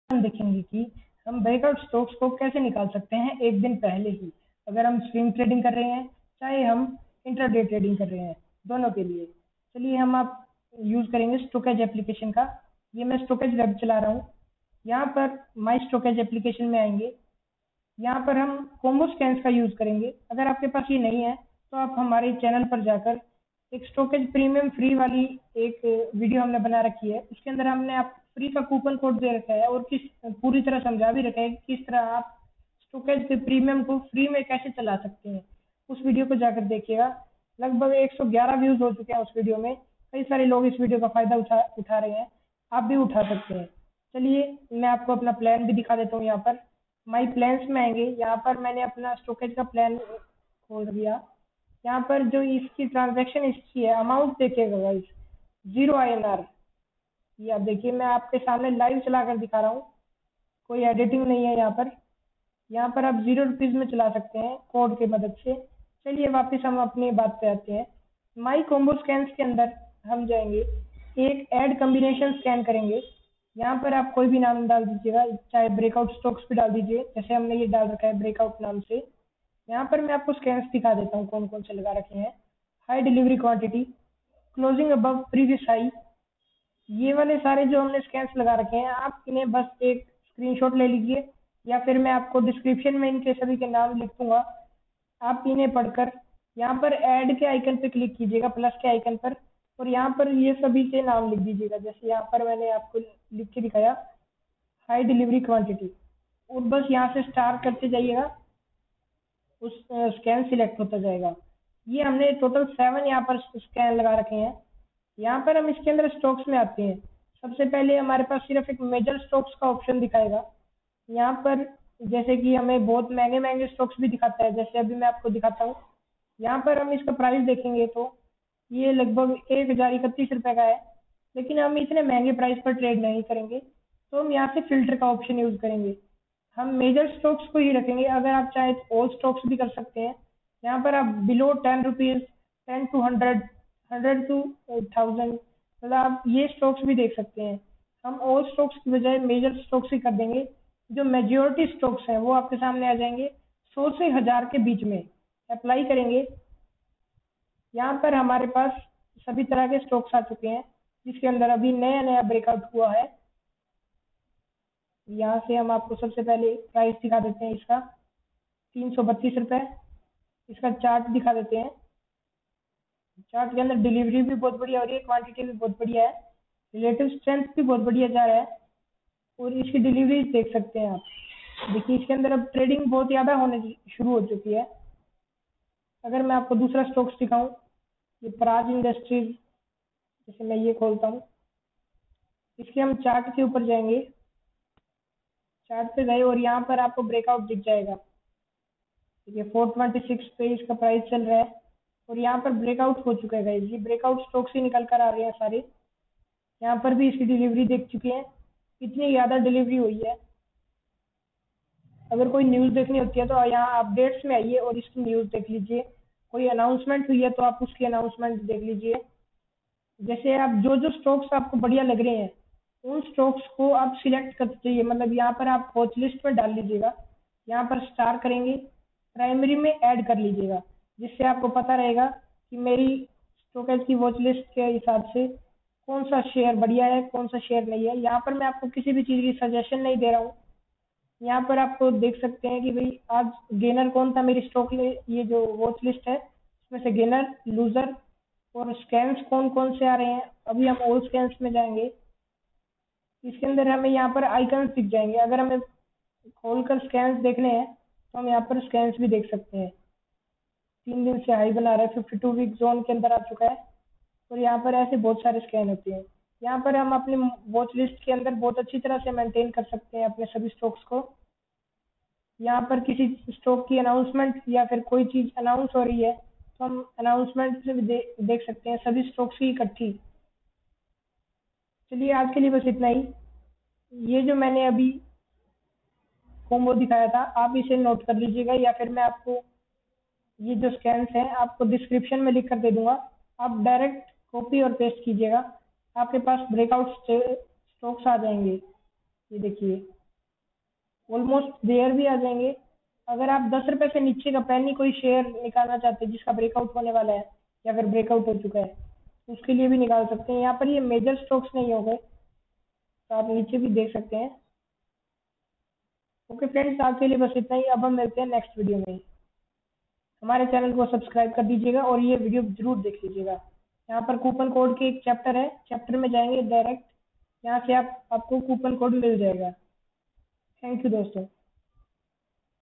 हम देखेंगे कि हम ब्रेकआउट स्टॉक्स को कैसे निकाल सकते हैं एक दिन पहले ही, अगर हम स्विंग ट्रेडिंग कर रहे हैं चाहे हम इंट्राडे ट्रेडिंग कर रहे हैं, दोनों के लिए। चलिए हम आप यूज करेंगे स्टोकेज एप्लीकेशन का। ये मैं स्टोकेज वेब चला रहा हूँ। यहाँ पर माई स्टोकेज एप्लीकेशन में आएंगे। यहाँ पर हम कॉम्बो स्कैन्स का यूज करेंगे। अगर आपके पास ये नहीं है तो आप हमारे चैनल पर जाकर एक स्टोकेज प्रीमियम फ्री वाली एक वीडियो हमने बना रखी है, उसके अंदर हमने आप फ्री का कूपन कोड दे रखा है और किस पूरी तरह समझा भी रखा है कि किस तरह आप स्टोकेज के प्रीमियम को फ्री में कैसे चला सकते हैं। उस वीडियो को जाकर देखिएगा। लगभग 111 व्यूज हो चुके हैं उस वीडियो में। कई सारे लोग इस वीडियो का फायदा उठा रहे हैं, आप भी उठा सकते हैं। चलिए मैं आपको अपना प्लान भी दिखा देता हूँ। यहाँ पर माई प्लान्स में आएंगे। यहाँ पर मैंने अपना स्टोकेज का प्लान खोल दिया। यहाँ पर जो इसकी ट्रांजैक्शन हिस्ट्री है, अमाउंट देखिएगा गाइस, 0 INR। ये आप देखिए, मैं आपके सामने लाइव चला कर दिखा रहा हूँ, कोई एडिटिंग नहीं है। यहाँ पर आप 0 रुपीज में चला सकते हैं कोड की मदद से। चलिए वापस हम अपनी बात पे आते हैं। माई कॉम्बो स्कैन्स के अंदर हम जाएंगे, एक ऐड कॉम्बिनेशन स्कैन करेंगे। यहाँ पर आप कोई भी नाम डाल दीजिएगा, चाहे ब्रेकआउट स्टॉक्स भी डाल दीजिए, जैसे हमने ये डाल रखा है ब्रेकआउट नाम से। यहाँ पर मैं आपको स्कैन्स दिखा देता हूँ कौन कौन से लगा रखे हैं। High delivery quantity, closing above previous high, ये वाले सारे जो हमने स्कैन्स लगा रखे हैं, आप इन्हें बस एक स्क्रीनशॉट ले लीजिए, या फिर मैं आपको डिस्क्रिप्शन में इनके सभी के नाम लिख दूंगा। आप इन्हें पढ़कर यहाँ पर ऐड के आइकन पे क्लिक कीजिएगा, प्लस के आइकन पर, और यहाँ पर ये सभी के नाम लिख दीजिएगा। जैसे यहाँ पर मैंने आपको लिख के दिखाया हाई डिलीवरी क्वांटिटी, और बस यहाँ से स्टार करते जाइएगा, उस स्कैन सिलेक्ट होता जाएगा। ये हमने टोटल 7 यहाँ पर स्कैन लगा रखे हैं। यहाँ पर हम इसके अंदर स्टॉक्स में आते हैं। सबसे पहले हमारे पास सिर्फ एक मेजर स्टॉक्स का ऑप्शन दिखाएगा। यहाँ पर जैसे कि हमें बहुत महंगे महंगे स्टॉक्स भी दिखाता है, जैसे अभी मैं आपको दिखाता हूँ। यहाँ पर हम इसका प्राइस देखेंगे तो ये लगभग 1031 रुपये का है, लेकिन हम इतने महंगे प्राइस पर ट्रेड नहीं करेंगे, तो हम यहाँ से फिल्टर का ऑप्शन यूज करेंगे। हम मेजर स्टॉक्स को ही रखेंगे। अगर आप चाहे तो ऑल स्टॉक्स भी कर सकते हैं। यहाँ पर आप बिलो 10 रुपीज, 10 to 100, 100 to 1000, मतलब आप ये स्टॉक्स भी देख सकते हैं। हम ऑल स्टॉक्स की बजाय मेजर स्टॉक्स ही कर देंगे। जो मेजोरिटी स्टॉक्स हैं वो आपके सामने आ जाएंगे 100 से 1000 के बीच में। अप्लाई करेंगे। यहाँ पर हमारे पास सभी तरह के स्टॉक्स आ चुके हैं, जिसके अंदर अभी नया नया ब्रेकआउट हुआ है। यहाँ से हम आपको सबसे पहले प्राइस दिखा देते हैं इसका, 332 रुपये। इसका चार्ट दिखा देते हैं। चार्ट के अंदर डिलीवरी भी बहुत बढ़िया हो रही है, क्वांटिटी भी बहुत बढ़िया है, रिलेटिव स्ट्रेंथ भी बहुत बढ़िया जा रहा है, और इसकी डिलीवरी देख सकते हैं आप। देखिए इसके अंदर अब ट्रेडिंग बहुत ज़्यादा होने शुरू हो चुकी है। अगर मैं आपको दूसरा स्टॉक्स दिखाऊं, ये पराग इंडस्ट्रीज, जैसे मैं ये खोलता हूँ, इसके हम चार्ट के ऊपर जाएंगे। चार्ट पे गए और यहाँ पर आपको ब्रेकआउट दिख जाएगा। ठीक है, 426 पे इसका प्राइस चल रहा है, और यहाँ पर ब्रेकआउट हो चुका है। ये ब्रेकआउट स्टॉक्स ही निकल कर आ रहे हैं सारे। यहाँ पर भी इसकी डिलीवरी देख चुके हैं, कितनी ज़्यादा डिलीवरी हुई है। अगर कोई न्यूज़ देखनी होती है तो यहाँ अपडेट्स में आइए और इसकी न्यूज़ देख लीजिए। कोई अनाउंसमेंट हुई है तो आप उसकी अनाउंसमेंट देख लीजिए। जैसे आप जो जो स्टॉक्स आपको बढ़िया लग रहे हैं, उन स्टॉक्स को आप सिलेक्ट करते जाइए, मतलब यहाँ पर आप वॉच लिस्ट में डाल लीजिएगा। यहाँ पर स्टार करेंगे, प्राइमरी में ऐड कर लीजिएगा, जिससे आपको पता रहेगा कि मेरी स्टॉकेज की वॉच लिस्ट के हिसाब से कौन सा शेयर बढ़िया है, कौन सा शेयर नहीं है। यहाँ पर मैं आपको किसी भी चीज़ की सजेशन नहीं दे रहा हूँ। यहाँ पर आपको देख सकते हैं कि भाई आज गेनर कौन था मेरी स्टॉक में। ये जो वॉच लिस्ट है उसमें से गेनर, लूजर और स्कैन्स कौन कौन से आ रहे हैं। अभी हम ऑल स्कैन्स में जाएंगे। इसके अंदर हमें यहाँ पर आइकन्स दिख जाएंगे। अगर हमें खोलकर स्कैन्स देखने हैं तो हम यहाँ पर स्कैन्स भी देख सकते हैं। 3 दिन से हाई बना रहा है, 52 वीक जोन के अंदर आ चुका है, और यहाँ पर ऐसे बहुत सारे स्कैन होते हैं। यहाँ पर हम अपनी वॉच लिस्ट के अंदर बहुत अच्छी तरह से मेंटेन कर सकते हैं अपने सभी स्टॉक्स को। यहाँ पर किसी स्टॉक की अनाउंसमेंट या फिर कोई चीज़ अनाउंस हो रही है तो हम अनाउंसमेंट से भी देख सकते हैं सभी स्टॉक्स की इकट्ठी। चलिए आज के लिए बस इतना ही। ये जो मैंने अभी कॉम्बो दिखाया था, आप इसे नोट कर लीजिएगा, या फिर मैं आपको ये जो स्कैन्स हैं आपको डिस्क्रिप्शन में लिख कर दे दूंगा। आप डायरेक्ट कॉपी और पेस्ट कीजिएगा, आपके पास ब्रेकआउट स्टॉक्स आ जाएंगे। ये देखिए। ऑलमोस्ट देयर भी आ जाएंगे। अगर आप 10 रुपए से नीचे का पेनी कोई शेयर निकालना चाहते हैं जिसका ब्रेकआउट होने वाला है या फिर ब्रेकआउट हो चुका है, तो उसके लिए भी निकाल सकते हैं। यहाँ पर ये मेजर स्टॉक्स नहीं हो गए, तो आप नीचे भी देख सकते हैं। ओके फ्रेंड्स, आज के लिए बस इतना ही। अब हम मिलते हैं नेक्स्ट वीडियो में। हमारे चैनल को सब्सक्राइब कर दीजिएगा और ये वीडियो जरूर देख लीजिएगा। यहाँ पर कूपन कोड के एक चैप्टर है, चैप्टर में जाएंगे डायरेक्ट, यहाँ से आपको कूपन कोड मिल जाएगा। थैंक यू दोस्तों।